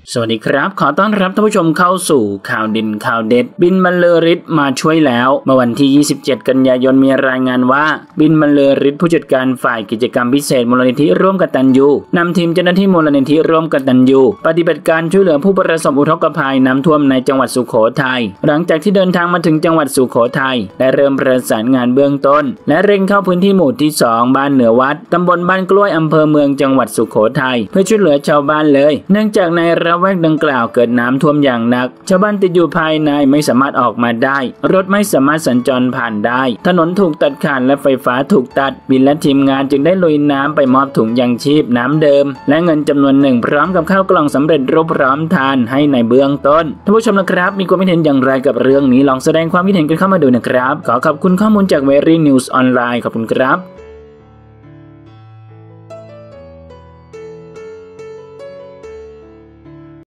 สวัสดีครับขอต้อนรับท่านผู้ชมเข้าสู่ข่าวดินข่าวเด็ดบินบรรลือฤทธิ์มาช่วยแล้วเมื่อวันที่ 27 กันยายนมีรายงานว่าบินบรรลือฤทธิ์ผู้จัดการฝ่ายกิจกรรมพิเศษมูลนิธิร่วมกตัญญูนำทีมเจ้าหน้าที่มูลนิธิร่วมกตัญญูปฏิบัติการช่วยเหลือผู้ประสบอุทกภัยน้ำท่วมในจังหวัดสุโขทัยหลังจากที่เดินทางมาถึงจังหวัดสุโขทัยได้เริ่มประสานงานเบื้องต้นและเร่งเข้าพื้นที่หมู่ที่ 2บ้านเหนือวัดตำบลบ้านกล้วยอำเภอเมืองจังหวัดสุโขทัยเพื่อช่วยเหลือชาวบ้านเลยเนื่องจากในระแวกดังกล่าวเกิดน้ำท่วมอย่างหนักชาวบ้านติดอยู่ภายในไม่สามารถออกมาได้รถไม่สามารถสัญจรผ่านได้ถนนถูกตัดขาดและไฟฟ้าถูกตัดบินและทีมงานจึงได้ลุยน้ำไปมอบถุงยางชีพน้ำเดิมและเงินจำนวนหนึ่งพร้อมกับข้าวกล่องสำเร็จรูปพร้อมทานให้ในเบื้องต้นท่านผู้ชมนะครับมีความคิดเห็นอย่างไรกับเรื่องนี้ลองแสดงความคิดเห็นกันเข้ามาดูนะครับขอขอบคุณข้อมูลจาก Very News ออนไลน์ขอบคุณครับ